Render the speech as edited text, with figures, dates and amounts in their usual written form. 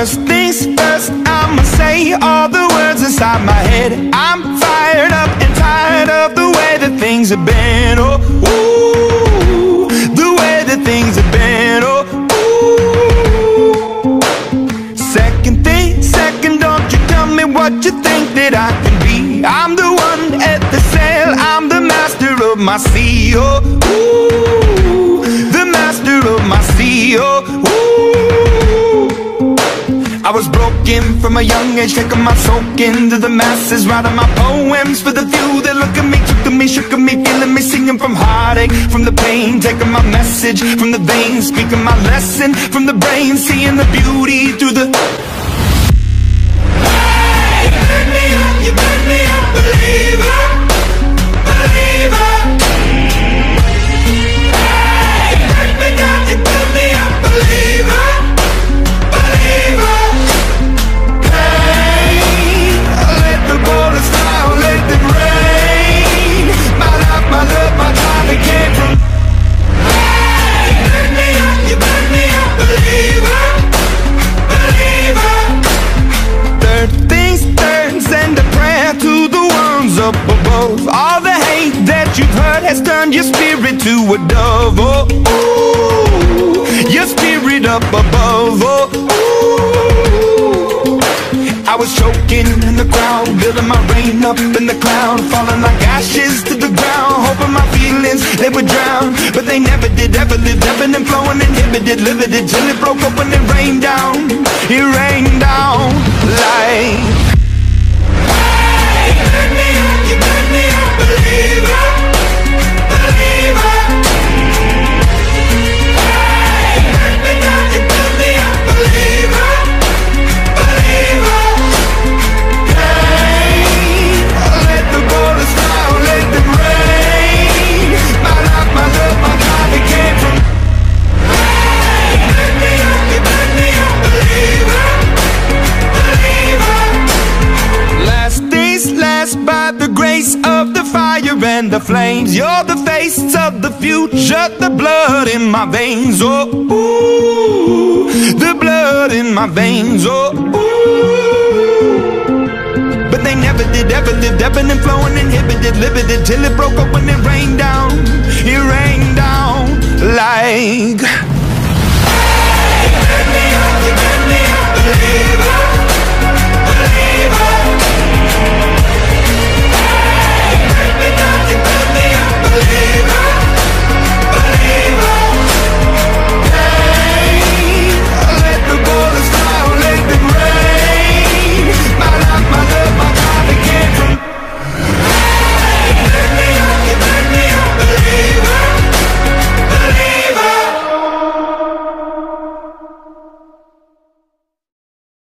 First things first, I'ma say all the words inside my head. I'm fired up and tired of the way that things have been. Oh, ooh, the way that things have been. Oh, ooh. Second thing, second, don't you tell me what you think that I can be. I'm the one at the sail, I'm the master of my sea. Oh, ooh, the master of my sea. Oh, ooh. I was broken from a young age, taking my soak into the masses, writing my poems for the few that look at me, took to me, shook at me, feeling me, singing from heartache, from the pain, taking my message from the veins, speaking my lesson from the brain, seeing the beauty through the... Hey, you burn me up, you burn me up, believer, believer. Hey, you burn me down, you burn me up, believer, believer. Up above, all the hate that you've heard has turned your spirit to a dove. Oh, ooh, your spirit up above. Oh, ooh. I was choking in the crowd, building my rain up in the cloud, falling like ashes to the ground, hoping my feelings they would drown, but they never did. Ever lived, ebbing and flowing, inhibited, limited, till it broke up when it rained down. It rained down like... You burn me up, believer, believer. Hey, you burn me down, you burn me up, believer, believer. Hey, let the bullets fly, let them rain. My life, my love, my life, it came from... Hey, you burn me up, believer, believer. Last days last by the grace of the fire and the flames. You're the face of the future, the blood in my veins. Oh, ooh, the blood in my veins. Oh, ooh. But they never did, ever lived, ebbing and flowing, inhibited, limited, till it broke up when it rained down. It rained down like... Hey, you burn me up, believer.